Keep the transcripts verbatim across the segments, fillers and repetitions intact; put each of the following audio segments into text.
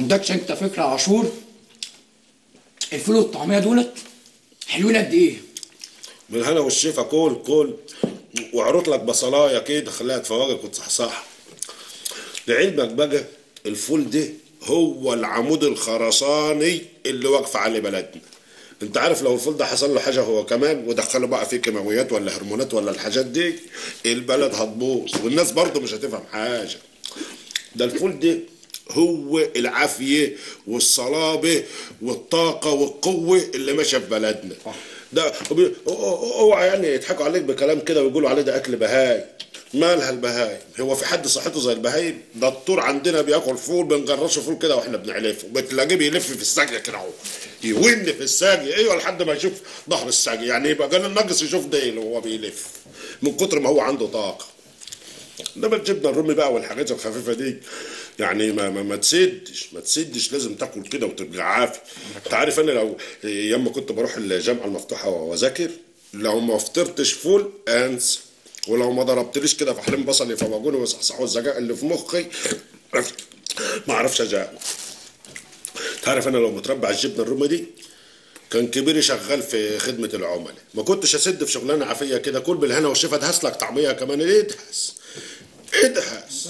عندكش انت فكره يا عاشور؟ الفول والطعميه دولت حلوين قد ايه؟ بالهنا والشفا. كل كل وعروض لك بصلايه كده خليها تفوقك وتصحصح. لعلمك بقى الفول ده هو العمود الخرساني اللي واقف عليه بلدنا. انت عارف لو الفول ده حصل له حاجه هو كمان ودخله بقى فيه كيماويات ولا هرمونات ولا الحاجات دي، البلد هتبوظ والناس برضه مش هتفهم حاجه. ده الفول ده هو العافيه والصلابه والطاقه والقوه اللي ماشيه في بلدنا. ده اوعى يعني يضحكوا عليك بكلام كده ويقولوا عليه ده اكل بهاي. مالها البهايم؟ هو في حد صحته زي البهايم؟ ده الطور عندنا بياكل فول، بنجرشه فول كده واحنا بنعلفه، بتلاقيه بيلف في الساقيه كده اهو، يون في الساقيه ايوه لحد ما يشوف ظهر الساقيه، يعني يبقى جانا الناقص يشوف ديله وهو بيلف من كتر ما هو عنده طاقه. انما الجبنه الرومي بقى والحاجات الخفيفه دي يعني ما ما, ما تسدش ما تسدش لازم تاكل كده وتبقى عافي. انت عارف انا لو ياما كنت بروح الجامعه المفتوحه واذاكر، لو ما فطرتش فول انسى، ولو ما ضربتليش كده في حليم بصل يفوجوني ويصحصحوا الذكاء اللي في مخي ما اعرفش اجاوب. تعرف انا لو متربع الجبنه الرومي دي كان كبيري شغال في خدمه العملاء، ما كنتش اسد في شغلانه عافيه كده. كل بالهنا والشفا، ادهس لك طعميه كمان، ادهس ادهس.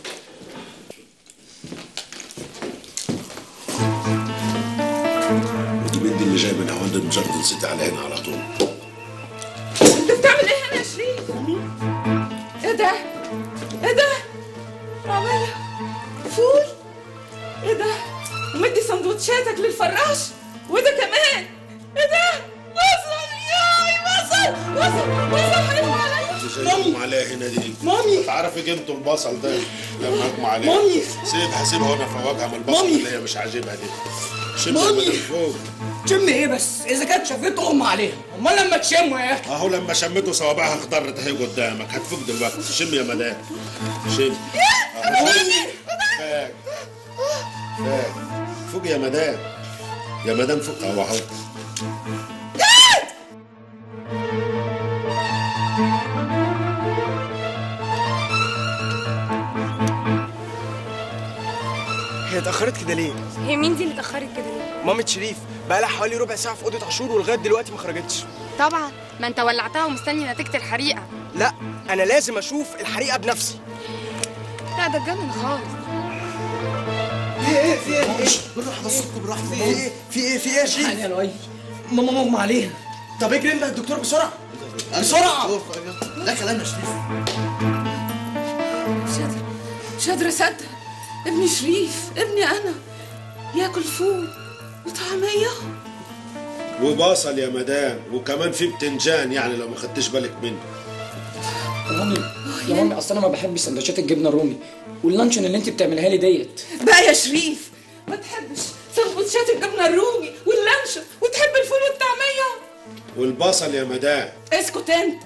ودي بنتي اللي جايه من هواند المجرد نسيت على هنا على طول. انت بتعمل ايه هنا يا شريف؟ ايه ده؟ ايه ده؟ طعمية فول؟ ايه ده؟ ومدي سندوتشاتك للفراش؟ وده كمان؟ ايه ده؟ وصل ياي وصل وصل وصل حلو عليا. مامي عليها هنا دي مامي تعرفي قيمته البصل ده لما اجمع عليه. مامي سيبها سيبها وانا فواجها من البصل اللي هي مش عاجبها دي. شمها من فوق. تشم ايه بس؟ اذا كانت شافته ام عليها، امال لما تشموا يا اخي؟ اهو لما شمته صوابعها اخضرت اهي قدامك، هتفوق دلوقتي. شم يا مدام شم. فاق فاق فوق يا مدام يا مدام فوق اهو اهو. هي اتأخرت كده ليه؟ هي مين دي اللي اتأخرت كده ليه؟ مامة شريف، بقالها حوالي ربع ساعة في أوضة عاشور ولغاية دلوقتي ما خرجتش. طبعا، ما انت ولعتها ومستني نتيجة الحريقة. لا، أنا لازم أشوف الحريقة بنفسي. لا ده اتجنن خالص. في إيه؟ في إيه؟ إيه؟ بالراحة بس بالراحة. في إيه؟ في إيه؟ في إيه يا شريف؟ يا لؤي ماما مغمى عليها. طب اجري انت الدكتور بسرعة بسرعة. ده كلام يا شريف. مش قادرة مش قادرة أصدق ابني شريف، ابني أنا ياكل فول وطعمية وبصل يا مدام، وكمان في بتنجان يعني لو ما خدتش بالك منه. يا مامي يا مامي اصل انا ما بحبش سندوتشات الجبنه الرومي واللانشون اللي انت بتعملها لي ديت. بقى يا شريف ما تحبش سندوتشات الجبنة الرومي واللانشون وتحب الفول والطعمية والبصل يا مدام. اسكت انت.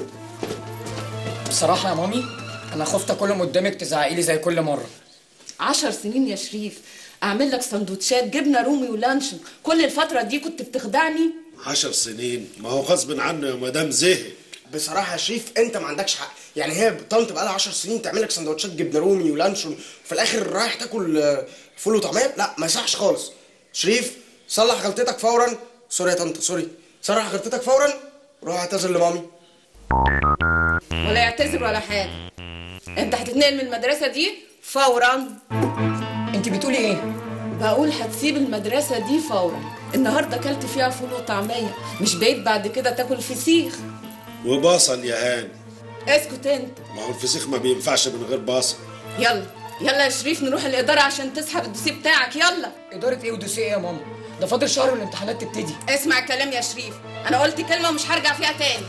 بصراحه يا مامي انا خفت اكلهم قدامك تزعقي لي زي كل مره. عشر سنين يا شريف اعمل لك سندوتشات جبنه رومي ولانشون، كل الفتره دي كنت بتخدعني. عشر سنين ما هو غصب عنه يا مدام زهق. بصراحة يا شريف أنت ما عندكش حق، يعني هي طنط بقى لها عشر سنين تعمل لك سندوتشات جبنة رومي ولانشون وفي الآخر رايح تاكل فول وطعمية؟ لا ما يصحش خالص. شريف صلح غلطتك فورا. سوري يا طنط سوري. صلح غلطتك فورا، روح اعتذر لمامي. ولا يعتذر ولا حاجه، انت هتتنقل من المدرسه دي فورا. انت بتقولي ايه؟ بقول هتسيب المدرسه دي فورا. النهارده اكلت فيها فول وطعميه، مش بعيد بعد كده تاكل فسيخ وبصل يا هاني. اسكت انت. ما هو الفسيخ ما بينفعش من غير بصل. يلا يلا يا شريف نروح الاداره عشان تسحب الدوسيه بتاعك. يلا. اداره ايه ودوسيه ايه يا ماما؟ ده فاضل شهر والامتحانات تبتدي. اسمع الكلام يا شريف، انا قلت كلمه ومش هرجع فيها تاني.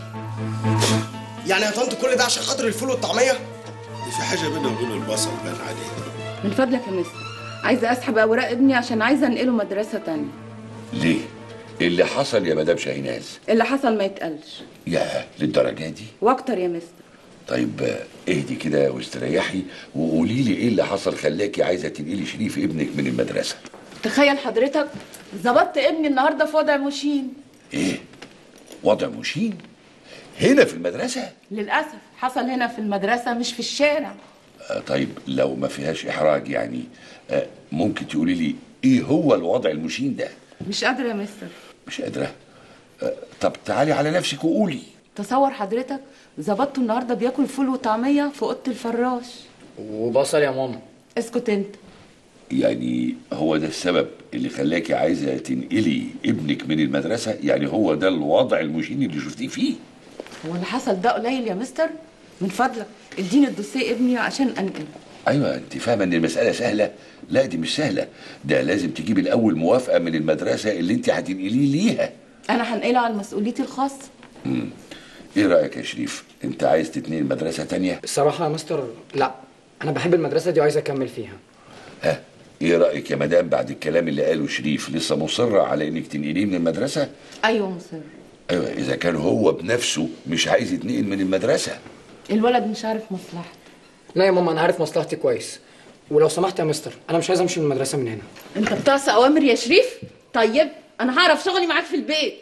يعني يا طنط كل ده عشان خاطر الفول والطعميه؟ دي في حاجه بيننا وبين البصل بان عليه. من فضلك يا مستر، عايزه اسحب اوراق ابني عشان عايزه انقله مدرسه تانية. ليه؟ اللي حصل يا مدام شاهيناز؟ اللي حصل ما يتقالش. يا للدرجه دي؟ واكتر يا مستر. طيب اهدي كده واستريحي وقولي لي ايه اللي حصل خلاكي عايزه تنقلي شريف ابنك من المدرسه؟ تخيل حضرتك ظبطت ابني النهارده في وضع مشين. ايه؟ وضع مشين؟ هنا في المدرسه؟ للاسف حصل هنا في المدرسه مش في الشارع. آه طيب لو ما فيهاش احراج يعني آه ممكن تقولي لي ايه هو الوضع المشين ده؟ مش قادرة يا مستر. مش قادره؟ آه طب تعالي على نفسك وقولي. تصور حضرتك ظبطته النهارده بياكل فول وطعمية في أوضة الفراش. وبصل يا ماما. اسكت انت. يعني هو ده السبب اللي خلاكي عايزه تنقلي ابنك من المدرسه؟ يعني هو ده الوضع المشين اللي شفتيه فيه؟ هو اللي حصل ده قليل يا مستر؟ من فضلك اديني الدوسيه ابني عشان انقل. ايوه انت فاهمه ان المساله سهله؟ لا دي مش سهله، ده لازم تجيبي الاول موافقه من المدرسه اللي انت هتنقليه ليها. انا هنقله على مسؤوليتي الخاصه. امم ايه رايك يا شريف؟ انت عايز تتنقل مدرسه تانية؟ الصراحه يا مستر لا، انا بحب المدرسه دي وعايز اكمل فيها. ها ايه رايك يا مدام بعد الكلام اللي قاله شريف؟ لسه مصره على انك تنقليه من المدرسه؟ ايوه مصر. ايوه اذا كان هو بنفسه مش عايز يتنقل من المدرسه. الولد مش عارف مصلحته. لا يا ماما انا عارف مصلحتي كويس، ولو سمحت يا مستر انا مش عايز امشي من المدرسه من هنا. انت بتعصي اوامر يا شريف؟ طيب انا هعرف شغلي معاك في البيت.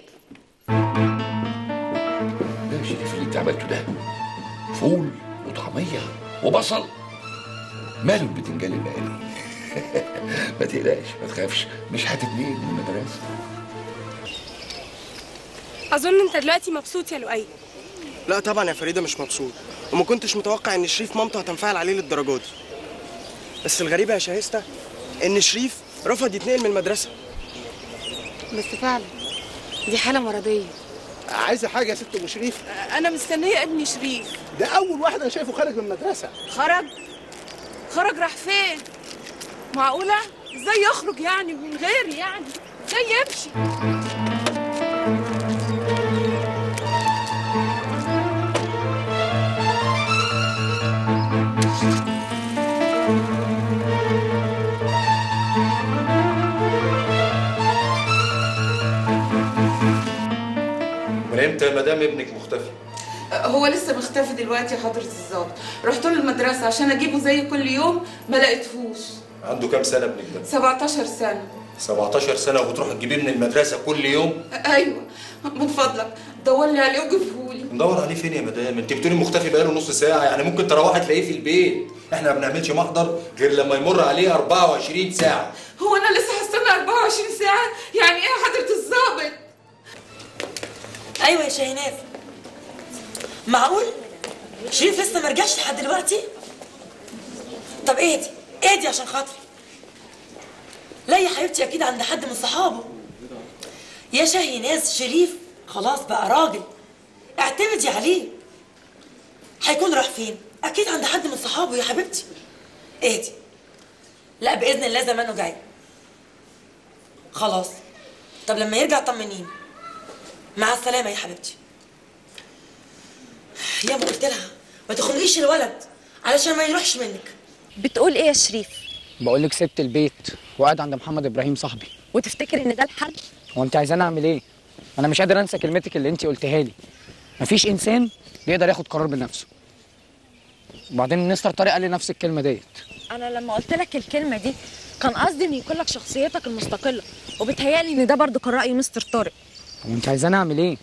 لا يا شريف اللي انت عملته ده فول وطعميه وبصل، ماله البتنجان المقلي؟ ما تقلقش ما تخافش، مش هتتنقل من المدرسه. اظن انت دلوقتي مبسوط يا لؤي. لا طبعا يا فريده مش مبسوط، وما كنتش متوقع ان شريف مامته هتنفعل عليه للدرجه دي. بس الغريبه يا شاهسته ان شريف رفض يتنقل من المدرسه. بس فعلا دي حاله مرضيه. عايزه حاجه يا ست ام شريف؟ انا مستنيه ابني شريف. ده اول واحد انا شايفه خارج من المدرسه. خرج؟ خرج راح فين؟ معقوله؟ ازاي يخرج يعني من غيري يعني؟ ازاي يمشي؟ من امتى يا مدام ابنك مختفي؟ هو لسه مختفي دلوقتي يا حضرة الظابط. رحت له المدرسة عشان اجيبه زي كل يوم ما لقيتهوش. عنده كام سنة ابنك ده؟ سبعتاشر سنة. سبعتاشر سنة وبتروح تجيبيه من المدرسة كل يوم؟ ايوه من فضلك دور لي عليه وجيبهولي. ندور عليه فين يا مدام؟ انت بتقولي مختفي بقاله نص ساعة، يعني ممكن تروحي تلاقيه في البيت. احنا ما بنعملش محضر غير لما يمر عليه أربعة وعشرين ساعة. هو انا لسه هستنى أربعة وعشرين ساعة؟ يعني ايه يا حضرة الظابط؟ ايوه يا شاهيناز، معقول شريف لسه ما رجعش لحد دلوقتي؟ طب اهدي اهدي عشان خاطري. لا يا حبيبتي اكيد عند حد من صحابه. يا شاهيناز شريف خلاص بقى راجل، اعتمدي عليه. هيكون راح فين؟ اكيد عند حد من صحابه يا حبيبتي. اهدي. لا باذن الله زمانه جاي. خلاص. طب لما يرجع طمنيني. مع السلامه يا حبيبتي. يا ما قلت لها ما تخنقيش الولد علشان ما يروحش منك. بتقول ايه يا شريف؟ بقول لك سبت البيت وقاعد عند محمد ابراهيم صاحبي. وتفتكر ان ده الحل؟ هو انت عايزاني اعمل ايه؟ انا مش قادر انسى كلمتك اللي انت قلتها لي. مفيش انسان بيقدر ياخد قرار بنفسه. وبعدين مستر طارق قال لي نفس الكلمه ديت. انا لما قلت لك الكلمه دي كان قصدي ان يكون لك شخصيتك المستقله، وبتهيالي ان ده برضو كان راي مستر طارق. طب انت عايزاني اعمل ايه؟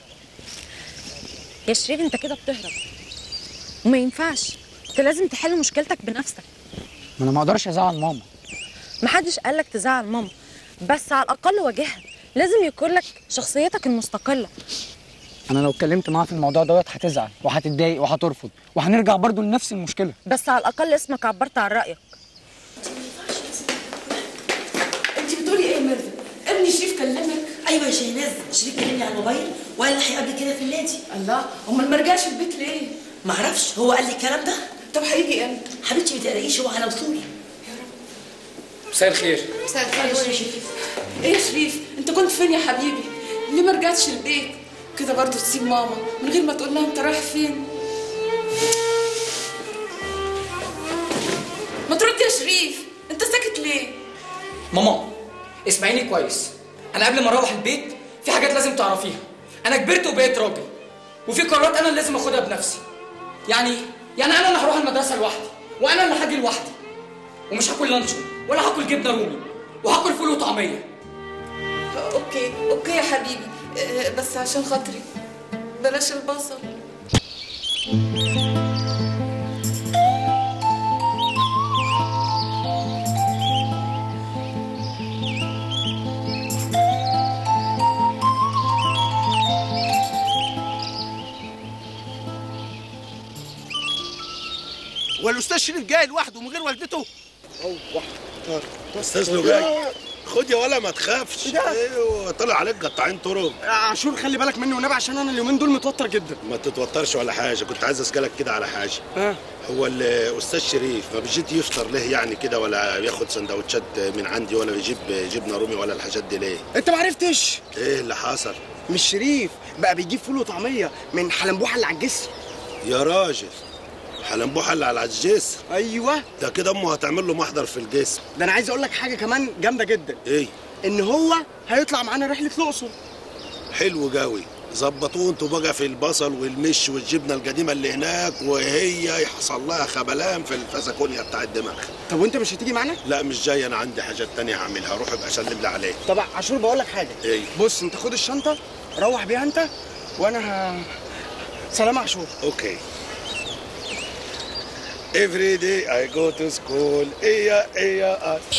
يا شريف انت كده بتهرب وما ينفعش، انت لازم تحل مشكلتك بنفسك. ما انا ما اقدرش ازعل ماما. محدش قالك تزعل ماما، بس على الاقل واجهها. لازم يكون لك شخصيتك المستقله. انا لو اتكلمت معاها في الموضوع دوت هتزعل وهتتضايق وهترفض وهنرجع برضو لنفس المشكله. بس على الاقل اسمك عبرت عن رايك. انت بتقولي ايه يا ميرفت؟ ابني شريف كلمك؟ ايوه يا شاهيناز شريف كلمني على الموبايل وقال لي هيقابلك كده في النادي. الله، امال ما رجعش البيت ليه؟ معرفش، هو قال لي الكلام ده. طب هيجي امتى؟ حبيبتي ما تقلقيش، هو على وصولي. مساء الخير. مساء الخير يا شريف. ايه يا شريف انت كنت فين يا حبيبي؟ ليه ما رجعتش البيت؟ كده برضه تسيب ماما من غير ما تقول لها انت رايح فين؟ ما ترد يا شريف، انت ساكت ليه؟ ماما اسمعيني كويس، انا قبل ما اروح البيت في حاجات لازم تعرفيها. انا كبرت وبقيت راجل، وفي قرارات انا اللي لازم اخدها بنفسي. يعني يعني انا اللي هروح المدرسه لوحدي، وانا اللي هاجي لوحدي، ومش هاكل لانشون ولا هاكل جبنه رومي، وهاكل فول وطعميه. اوكي اوكي يا حبيبي، أه بس عشان خاطري بلاش البصل. هو الاستاذ شريف جاي لوحده من غير والدته؟ استاذ له جاي. خد يا ولا ما تخافش. ايوه طلع عليك قطاعين طرق. عاشور خلي بالك مني والنبي عشان انا اليومين دول متوتر جدا. ما تتوترش ولا حاجه، كنت عايز اسالك كده على حاجه. ها هو الاستاذ شريف ما بيجيت يفطر ليه يعني كده، ولا ياخد سندوتشات من عندي، ولا يجيب جبنه رومي ولا الحاجات دي ليه؟ انت ما عرفتش؟ ايه اللي حصل؟ مش شريف بقى بيجيب فول وطعميه من حلنبوحه اللي على الجسر. يا راجل حلنبوحه اللي على الجسر؟ ايوه. ده كده امه هتعمل له محضر في الجسم. ده انا عايز اقول لك حاجه كمان جامده جدا. ايه؟ ان هو هيطلع معانا رحله الاقصر. حلو قوي. ظبطوه انتوا بقى في البصل والمش والجبنه القديمه اللي هناك، وهي يحصل لها خبلان في الفسكونيا بتاع الدماغ. طب وانت مش هتيجي معانا؟ لا مش جاي، انا عندي حاجات تانية هعملها. روح ابقى سلم لي عليه. طب عاشور بقول لك حاجه. ايه؟ بص انت خد الشنطه روح بيها انت وانا ه... سلام يا عاشور. اوكي. Every day I go to school. إيا إيا آه.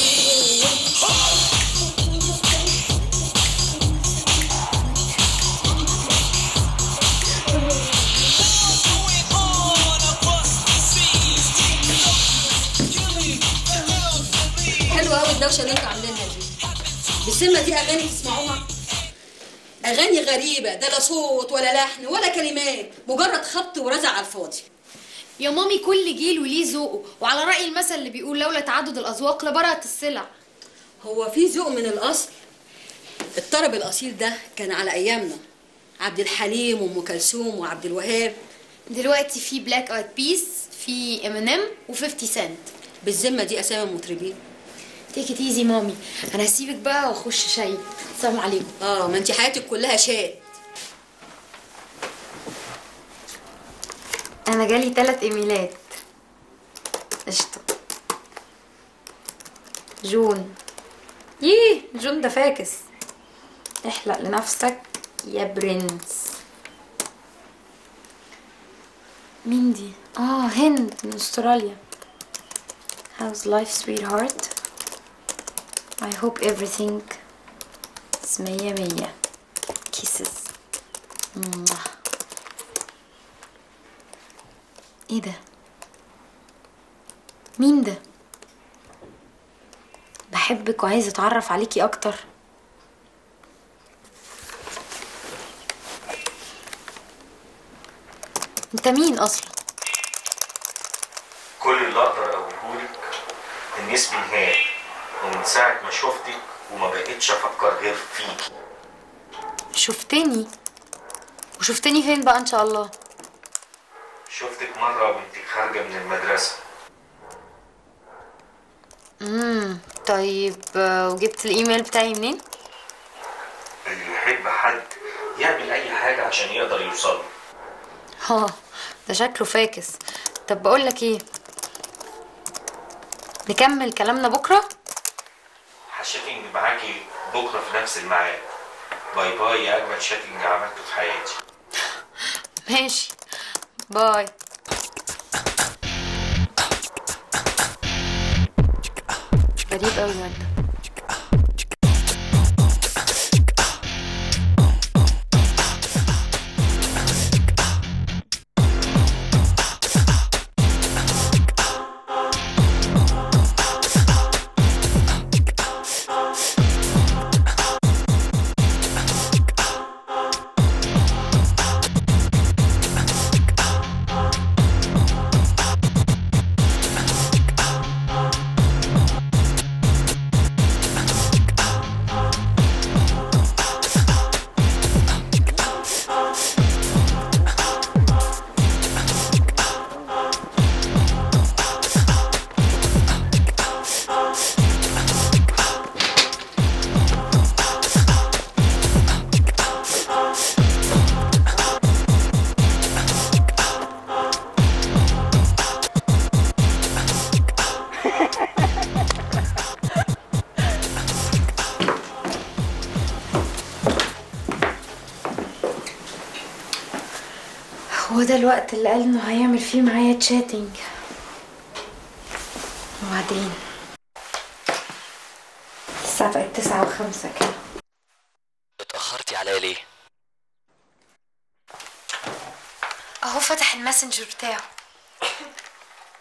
حلوة قوي الدوشة اللي انتوا عاملينها دي. بالسمة دي أغاني تسمعوها؟ أغاني غريبة، ده لا صوت ولا لحن ولا كلمات، مجرد خبط ورزع على الفاضي. يا مامي كل جيل وليه ذوقه، وعلى رأي المثل اللي بيقول لولا تعدد الأذواق لبرأت السلع. هو في ذوق من الأصل؟ الطرب الأصيل ده كان على أيامنا، عبد الحليم وأم كلثوم وعبد الوهاب. دلوقتي في بلاك ايد بيس، في امينيم وفيفتي سنت. بالذمة دي أسامي مطربين. تيك ات ايزي مامي، أنا هسيبك بقى وأخش شاي. السلام عليكم. اه ما انت حياتك كلها شات. أنا جالي تلات إيميلات. قشطة. جون. ييه جون ده فاكس. احلق لنفسك يا برنس. مين دي؟ اه هند من استراليا. How's life sweetheart? I hope everything is مية مية. Kisses. ايه ده؟ مين ده؟ بحبك وعايزة اتعرف عليكي اكتر. انت مين اصلا؟ كل اللي اقدر اقولهولك ان اسمي نهاد، ومن ساعة ما شفتك وما بقتش افكر غير فيكي. شفتني؟ وشفتني فين بقى ان شاء الله؟ شفتك مرة وانتي خارجة من المدرسة. امم طيب وجبت الايميل بتاعي منين؟ اللي يحب حد يعمل اي حاجة عشان يقدر يوصله. ها ده شكله فاكس. طب بقول لك ايه، نكمل كلامنا بكره؟ هشاتنج معاكي بكرة في نفس الميعاد. باي باي يا اجمل شاتنج عملته في حياتي. ماشي باي. غريب قوي الواد ده. هو ده الوقت اللي قال انه هيعمل فيه معايا تشاتنج. وبعدين الساعة بقت تسعة وخمسة كده. اتأخرتي عليا ليه؟ اهو فتح الماسنجر بتاعه.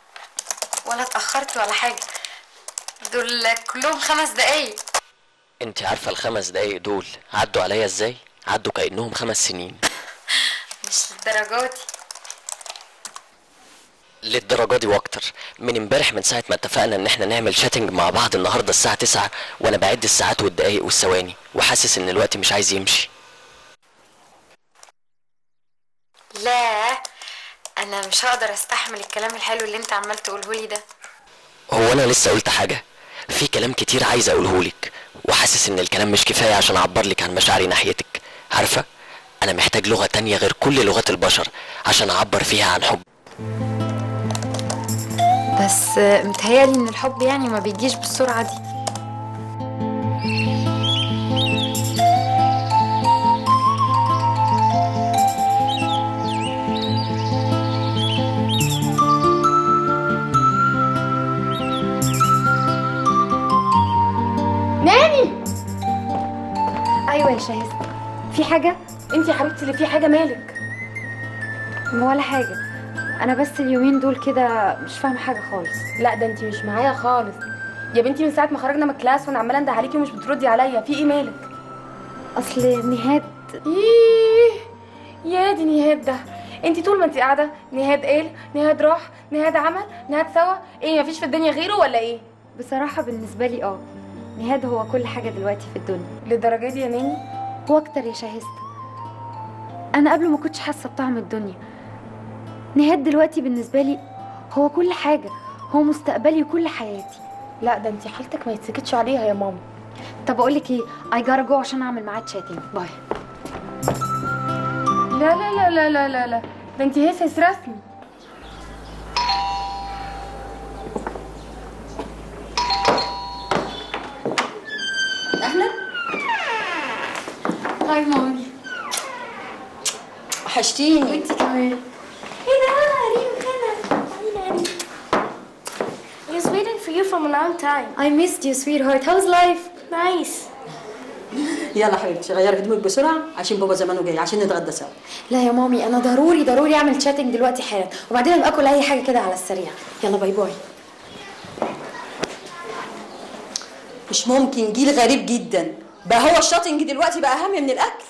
ولا اتأخرت ولا حاجة، دول كلهم خمس دقايق. انت عارفة الخمس دقايق دول عدوا عليا ازاي؟ عدوا كأنهم خمس سنين. مش للدرجة دي. للدرجة دي واكتر. من امبارح من ساعة ما اتفقنا ان احنا نعمل شاتنج مع بعض النهاردة الساعة تسعة وانا بعد الساعات والدقايق والثواني وحاسس ان الوقت مش عايز يمشي. لا انا مش هقدر استحمل الكلام الحلو اللي انت عمال تقوله لي ده. هو انا لسه قلت حاجة؟ في كلام كتير عايز اقوله لك وحاسس ان الكلام مش كفاية عشان اعبر لك عن مشاعري ناحيتك. عارفة انا محتاج لغة تانية غير كل لغات البشر عشان اعبر فيها عن حب. بس متهيألي ان الحب يعني ما بيجيش بالسرعة دي. ناني. ايوه يا شاهزة، في حاجة؟ انت يا حبيبتي اللي في حاجة، مالك؟ ولا حاجة، انا بس اليومين دول كده مش فاهمه حاجه خالص. لا ده انت مش معايا خالص يا بنتي، من ساعه ما خرجنا من الكلاس وانا عماله انده عليكي ومش بتردي عليا، في ايه مالك؟ اصل نهاد. ايه يا دي نهاد ده؟ انت طول ما انت قاعده نهاد قال، نهاد راح، نهاد عمل، نهاد سوا، ايه مفيش في الدنيا غيره ولا ايه؟ بصراحه بالنسبه لي اه نهاد هو كل حاجه دلوقتي في الدنيا. للدرجه دي يا ناني؟ واكتر يا شاهزة. انا قبل ما كنتش حاسه بطعم الدنيا، نهاد دلوقتي بالنسبه لي هو كل حاجه، هو مستقبلي وكل حياتي. لا ده انت حالتك ما يتسكتش عليها يا ماما. طب اقول لك ايه، اي جارا جو عشان اعمل معاه تشاتنج. باي. لا لا لا لا لا لا لا ده انت هسس رسمي. اهلا. هاي مامي. وحشتيني. وانتي كمان. ايه ده ريم هنا؟ تعالي ريم. I was waiting for you from a long time. I missed you sweetheart. How's life? Nice. يلا حبيبتي غيري هدومك بسرعه عشان بابا زمانه جاي عشان نتغدى سوا. لا يا مامي انا ضروري ضروري اعمل تشاتنج دلوقتي حالا، وبعدين ابقى اكل اي حاجه كده على السريع. يلا باي باي. مش ممكن، جيل غريب جدا بقى، هو الشاتنج دلوقتي بقى اهم من الاكل.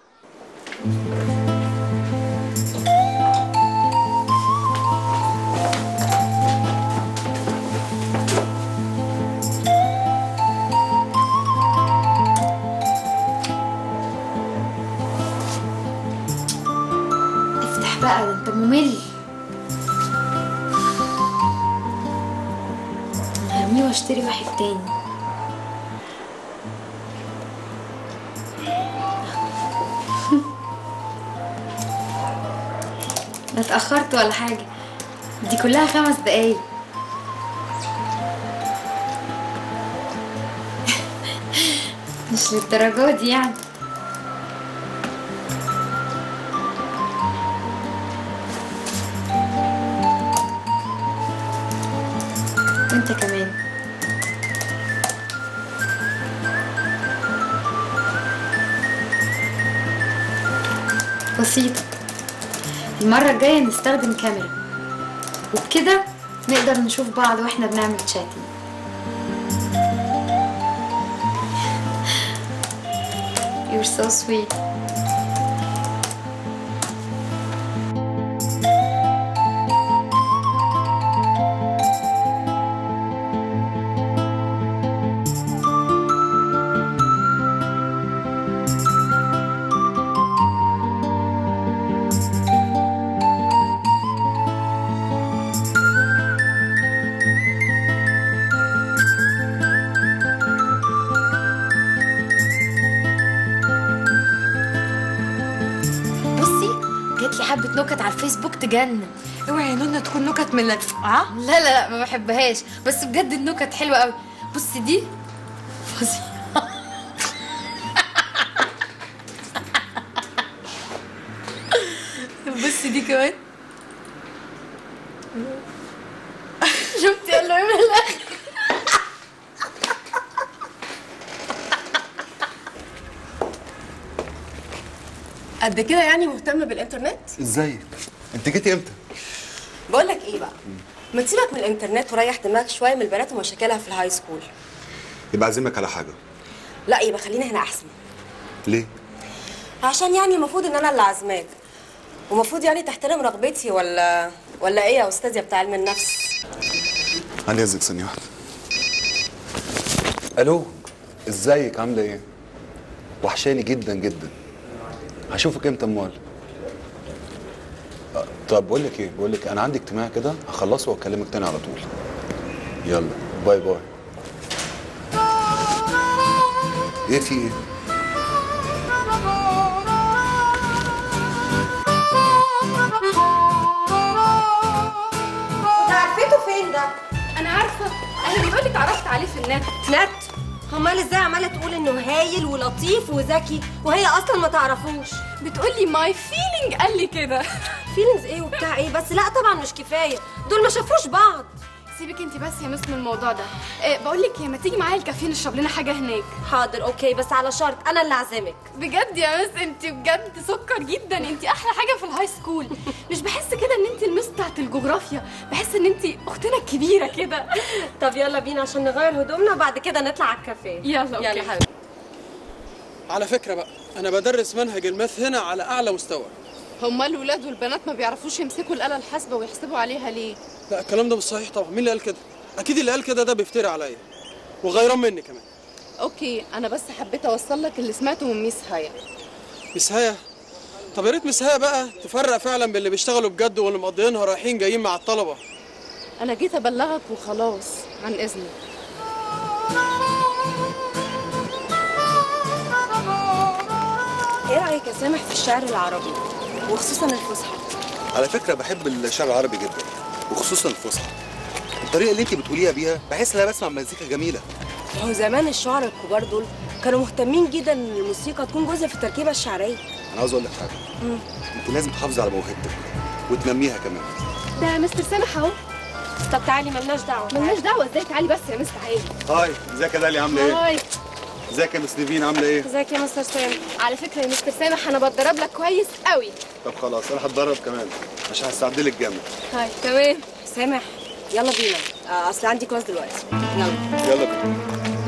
افتح بقى، ده انت ممل. هرميه واشتري واحد تاني. لا اتأخرت ولا حاجة، دي كلها خمس دقايق. مش للدرجة دي يعني. وانت كمان. بسيطة، المرة الجاية نستخدم كاميرا وبكده نقدر نشوف بعض واحنا بنعمل تشاتنج. You're so sweet. حبة نكت على الفيسبوك تجنن. اوعي يا نونا تكون نكت من ال... اه لا لا لا ما بحبهاش، بس بجد النكت حلوة قوي. بصي دي فظيعة. بصي دي كمان. شفتي قال له ايه من الاخر؟ قد كده يعني مهتم بالانترنت؟ ازيك؟ انت جيتي امتى؟ بقول لك ايه بقى، ما تسيبك من الانترنت وريح دماغك شويه من البنات ومشاكلها في الهاي سكول. يبقى اعزمك على حاجه. لا يبقى خلينا هنا احسن. ليه؟ عشان يعني المفروض ان انا اللي عازماك، ومفروض يعني تحترم رغبتي، ولا ولا ايه يا استاذ يا بتاع علم النفس؟ عندي اذنك ثانيه واحده. الو، ازيك عامله ايه؟ وحشاني جدا جدا. هشوفك امتى امال؟ طب بقول لك ايه، بقول لك انا عندي اجتماع كده هخلصه واكلمك تاني على طول. يلا باي باي. ايه في ايه؟ انت عرفته فين ده؟ انا عارفه، انا بيقول لي اتعرفت عليه في النت. نت؟ امال ازاي عماله تقول انه هايل ولطيف وذكي وهي اصلا ما تعرفوش؟ بتقول لي ماي فيلينج قال لي كده. فيلينجز ايه وبتاع ايه؟ بس لا طبعا مش كفايه، دول ما شافوش بعض. سيبك انت بس يا مس من الموضوع ده. إيه بقول لك ايه، ما تيجي معايا الكافيه نشرب لنا حاجه هناك؟ حاضر اوكي، بس على شرط انا اللي اعزمك. بجد يا مس انت بجد سكر جدا، انت احلى حاجه في الهاي سكول. مش بحس كده ان انت المس بتاعت الجغرافيا، بحس ان انت اختنا الكبيره كده. طب يلا بينا عشان نغير هدومنا وبعد كده نطلع على الكافيه. يلا اوكي. يلا حبيبي. على فكره بقى انا بدرس منهج الماث هنا على اعلى مستوى. هما الولاد والبنات ما بيعرفوش يمسكوا الآلة الحاسبة ويحسبوا عليها ليه؟ لا الكلام ده مش صحيح طبعا. مين اللي قال كده؟ اكيد اللي قال كده ده بيفتري عليا وغيران مني كمان. اوكي انا بس حبيت اوصل لك اللي سمعته من ميس هايا. ميس هايا؟ طب يا ريت ميس هايا بقى تفرق فعلا بين اللي بيشتغلوا بجد واللي مقضيينها رايحين جايين مع الطلبه. انا جيت ابلغك وخلاص، عن اذنك. ايه رايك يا سامح في الشعر العربي وخصوصا الفصحى؟ على فكره بحب الشعر العربي جدا وخصوصا الفصحى. الطريقه اللي انت بتقوليها بيها بحس ان انا بسمع مزيكا جميله. هو زمان الشعراء الكبار دول كانوا مهتمين جدا ان الموسيقى تكون جزء في التركيبه الشعريه. انا عاوز اقول لك حاجه، امم انت لازم تحافظي على موهبتك وتنميها كمان. ده مستر سامح اهو. طب تعالي ملناش دعوه. ملناش دعوه ازاي؟ تعالي بس يا مس تعالي. هاي، ازيك يا داليا عامله ايه؟ هاي. ازيك يا مس نيفين عامله ايه؟ ازيك يا مستر سامح؟ على فكره يا مستر سامح انا بتدرب لك كويس قوي. طب خلاص انا هتدرب كمان عشان هستعدلك جامد. هاي تمام. سامح يلا بينا، آه، اصل عندي كلاس دلوقتي. يلا يلا بينا.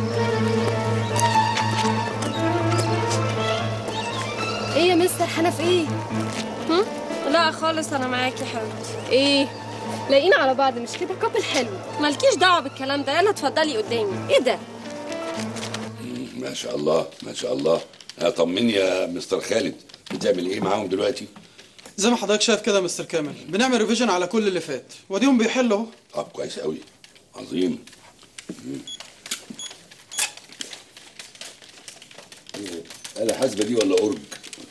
ايه يا مستر حنف ايه؟ هم؟ لا خالص انا معاكي يا حبيبتي. ايه؟ لاقيين على بعض مش كده؟ كابل حلو. مالكيش دعوه بالكلام ده، يلا اتفضلي قدامي. ايه ده؟ ما شاء الله ما شاء الله. طمني يا مستر خالد، بتعمل ايه معاهم دلوقتي؟ زي ما حضرتك شايف كده يا مستر كامل، بنعمل ريفيجن على كل اللي فات واديهم بيحلوا اهو. طب كويس قوي، عظيم. آلة حاسبة دي ولا أورج؟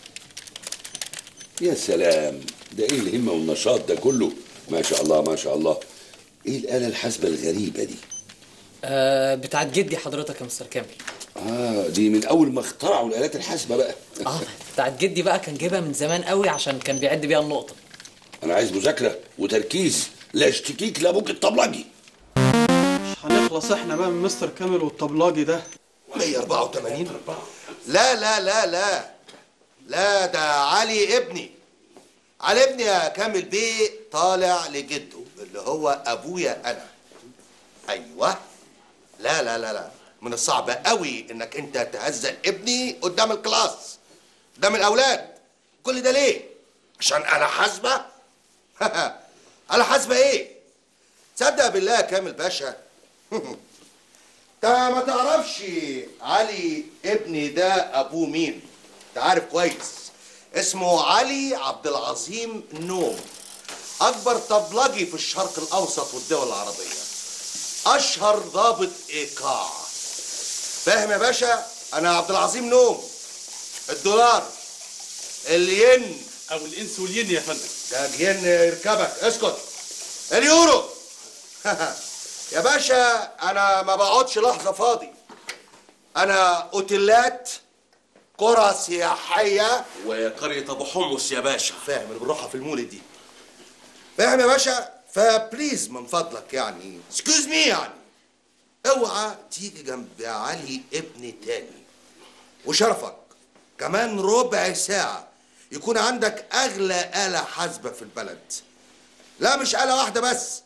يا سلام، ده ايه الهمة والنشاط ده كله؟ ما شاء الله ما شاء الله. ايه الآلة الحاسبة الغريبة دي؟ آه بتاعت جدي حضرتك يا مستر كامل. اه دي من اول ما اخترعوا الآلات الحاسبة بقى. اه بتاعت جدي بقى كان جايبها من زمان قوي عشان كان بيعد بيها النقطة. انا عايز مذاكرة وتركيز، لا اشتكيك لا ممكن طبلجي. مش هنخلص احنا بقى من مستر كامل والطبلاجي ده. مية وأربعة وثمانين. لا لا لا لا لا، ده علي ابني. علي ابني يا كامل بيه طالع لجده اللي هو ابويا انا. ايوه. لا لا لا لا، من الصعب قوي انك انت تهزل ابني قدام الكلاس قدام الاولاد. كل ده ليه؟ عشان انا حاسبه؟ انا حاسبه ايه؟ تصدق بالله يا كامل باشا، انت ما تعرفش علي ابني ده ابوه مين؟ انت عارف كويس، اسمه علي عبد العظيم نوم، اكبر طبلجي في الشرق الاوسط والدول العربيه، اشهر ضابط ايقاع. فاهم يا باشا؟ انا عبد العظيم نوم. الدولار، الين او الانس والين يا فندم. ده جين يركبك، اسكت. اليورو. يا باشا انا ما بقعدش لحظه فاضي، انا اوتيلات، قرى سياحيه وقريه ابو حمص يا باشا. فاهم اللي بنروحها في المولد دي؟ فاهم يا باشا؟ فبليز من فضلك يعني اسكيوز مي، يعني اوعى تيجي جنب علي ابني تاني، وشرفك كمان ربع ساعه يكون عندك اغلى آلة حاسبة في البلد. لا مش آلة واحدة بس،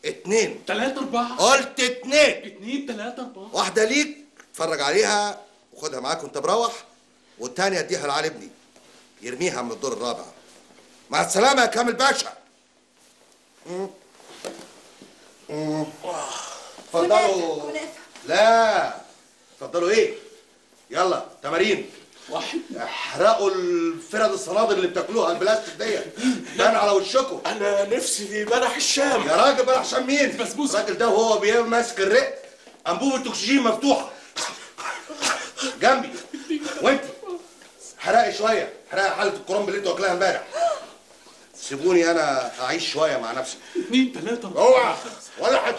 اتنين تلاتة أربعة قلت اتنين اتنين تلاتة أربعة. واحدة ليك اتفرج عليها وخدها معاك وانت مروح، والتانية اديها لعلي ابني يرميها من الدور الرابع. مع السلامة يا كامل باشا. مم. مم. اتفضلوا. لا اتفضلوا ايه؟ يلا تمارين. واحد. احرقوا الفرد الصنادل اللي بتاكلوها البلاستيك ديت بان على وشكم. انا نفسي في بلح الشام. يا راجل بلح شام مين؟ بسبوسه. الراجل ده وهو بي- ماسك الرق انبوبه اكسجين مفتوحه جنبي. وانت حرقي شويه، حرقي حاله الكرنب اللي انت واكلها امبارح. سيبوني انا اعيش شويه مع نفسي. اتنين تلاتة اوعى ولا حته.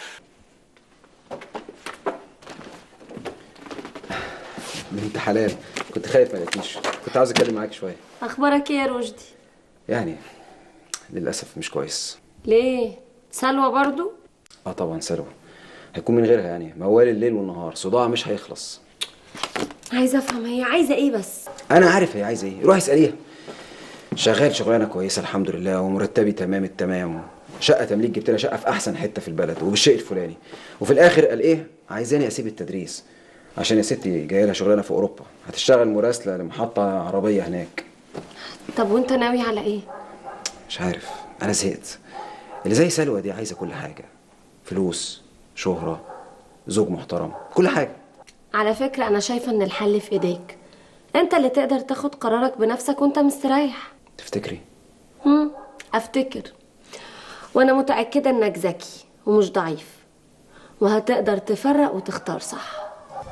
بنت حلال، كنت خايف ما لقيتنيش، كنت عاوز اتكلم معاك شويه. اخبارك ايه يا رشدي؟ يعني للاسف مش كويس. ليه؟ سلوى برضو؟ اه طبعا سلوى، هيكون من غيرها يعني، موال الليل والنهار، صداع مش هيخلص. عايزه افهم هي عايزه ايه بس. انا عارف هي عايزه ايه، روح اساليها. شغال شغلانه كويسه الحمد لله، ومرتبي تمام التمام، شقه تمليك، جبت لها شقه في احسن حته في البلد وبالشيء الفلاني، وفي الاخر قال ايه؟ عايزاني اسيب التدريس عشان يا ستي جايه لها شغلانه في اوروبا، هتشتغل مراسله لمحطه عربيه هناك. طب وانت ناوي على ايه؟ مش عارف، انا زهقت. اللي زي سلوى دي عايزه كل حاجه، فلوس، شهره، زوج محترم، كل حاجه. على فكره انا شايفه ان الحل في ايديك، انت اللي تقدر تاخد قرارك بنفسك وانت مستريح. تفتكري؟ هم افتكر، وانا متاكده انك ذكي ومش ضعيف، وهتقدر تفرق وتختار صح.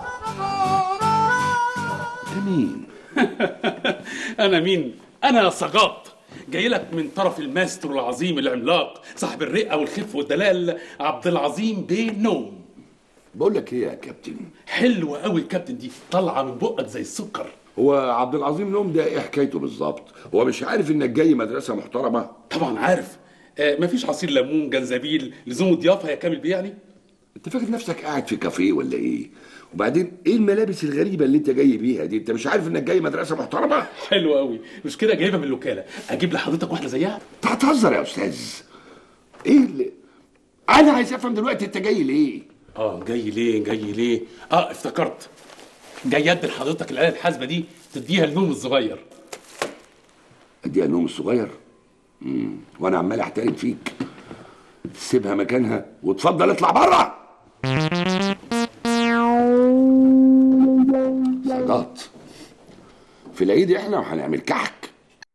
مين؟ أنا مين؟ أنا صغاط، جاي لك من طرف الماسترو العظيم العملاق صاحب الرقة والخف والدلال، عبد العظيم بيه نوم. بقول لك ايه يا كابتن؟ حلوة قوي الكابتن دي، طالعة من بقك زي السكر. هو عبد العظيم نوم ده ايه حكايته بالظبط؟ هو مش عارف انك جاي مدرسة محترمة؟ طبعا عارف. آه مفيش عصير ليمون جنزبيل لزوم ضيافة يا كامل بيه يعني؟ انت فاكر نفسك قاعد في كافيه ولا ايه؟ وبعدين ايه الملابس الغريبه اللي انت جاي بيها دي؟ انت مش عارف انك جاي مدرسه محترمه؟ حلو قوي، مش كده جايبها من الوكاله، اجيب لحضرتك واحده زيها؟ انت هتهزر يا استاذ. ايه اللي انا عايز افهم دلوقتي، انت جاي ليه؟ اه جاي ليه جاي ليه اه افتكرت، جاي ادي لحضرتك الاله الحاسبه دي تديها لنوم الصغير. اديها لنوم الصغير؟ امم وانا عمال احترم فيك، سيبها مكانها وتفضل اطلع بره. صدقت في العيد احنا وهنعمل كحك.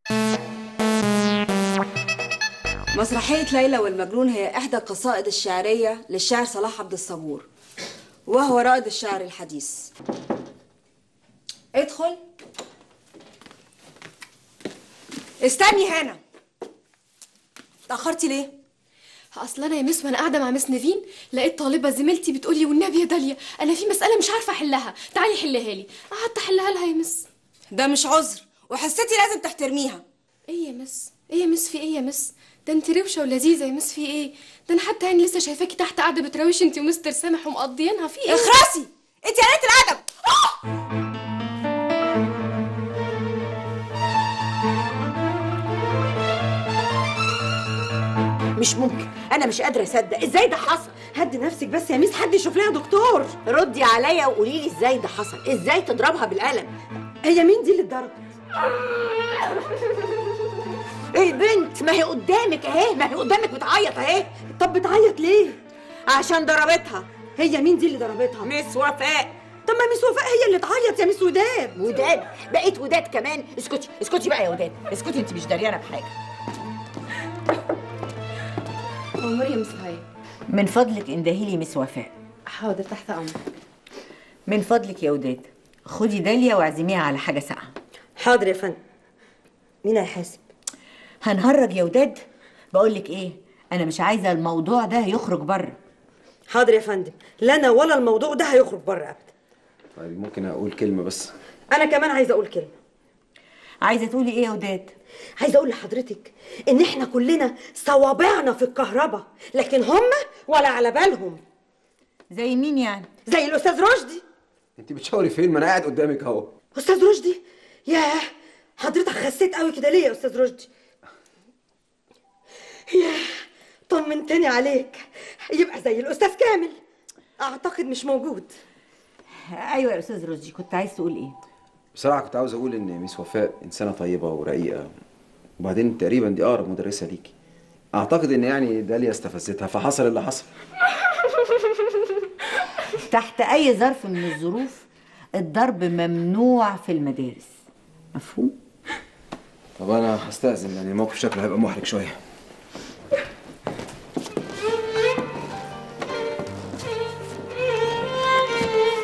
مسرحية ليلى والمجنون هي إحدى القصائد الشعرية للشاعر صلاح عبد الصبور، وهو رائد الشعر الحديث. ادخل. استني هنا. تأخرتي ليه؟ اصل انا يا مس وانا قاعده مع مس نيفين لقيت طالبه زميلتي بتقول لي والنبي يا داليا انا في مساله مش عارفه احلها، تعالي حلها لي. قعدت احلها لها يا مس. ده مش عذر، وحسيتي لازم تحترميها. ايه يا مس؟ ايه يا مس؟ في ايه يا مس؟ ده انت روشه ولذيذه يا مس، في ايه؟ ده انا حتى يعني لسه شايفاكي تحت قاعده بتراوشي انت ومستر سامح ومقضيينها، في ايه؟ اخرسي انت يا قليله الادب. مش ممكن، انا مش قادره اصدق ازاي ده حصل. هدي نفسك بس يا ميس، حد يشوف لها دكتور. ردي عليا وقولي لي ازاي ده حصل، ازاي تضربها بالقلم؟ هي مين دي اللي اتضربت؟ ايه بنت، ما هي قدامك اهي، ما هي قدامك بتعيط اهي. طب بتعيط ليه؟ عشان ضربتها. هي مين دي اللي ضربتها؟ ميس وفاء. طب ما ميس وفاء هي اللي تعيط يا ميس وداد. وداد؟ بقيت وداد كمان؟ اسكتي اسكتي بقى يا وداد، اسكتي، انت مش دريانه بحاجه. اموري يا مس هاي. من فضلك اندهي لي مس وفاء. حاضر تحت امرك. من فضلك يا وداد خدي داليا واعزميها على حاجه ساقعه. حاضر يا فندم. مين هيحاسب؟ هنهرج يا وداد. بقول لك ايه، انا مش عايزه الموضوع ده يخرج بره. حاضر يا فندم، لا انا ولا الموضوع ده هيخرج بره ابدا. طيب ممكن اقول كلمه بس؟ انا كمان عايزه اقول كلمه. عايزه تقولي ايه يا وداد؟ عايزه اقول لحضرتك ان احنا كلنا صوابعنا في الكهرباء، لكن هم ولا على بالهم. زي مين يعني؟ زي الاستاذ رشدي. انت بتشاوري فين؟ ما انا قاعد قدامك اهو. استاذ رشدي؟ ياه حضرتك خسيت قوي كده ليه يا استاذ رشدي؟ ياه طمنتني عليك، يبقى زي الاستاذ كامل. اعتقد مش موجود. ايوه يا استاذ رشدي، كنت عايز تقول ايه؟ بصراحه كنت عاوز اقول ان ميس وفاء انسانه طيبه ورقيقه، وبعدين تقريبا دي اقرب مدرسه ليكي. اعتقد ان يعني داليا استفزتها فحصل اللي حصل. تحت اي ظرف من الظروف الضرب ممنوع في المدارس، مفهوم؟ طب انا هستأذن لان الموقف شكله هيبقى محرج شويه.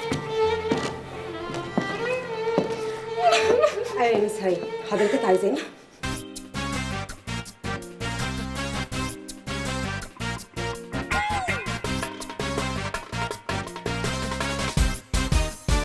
ايوه يا مس هاي، حضرتك عايزاني؟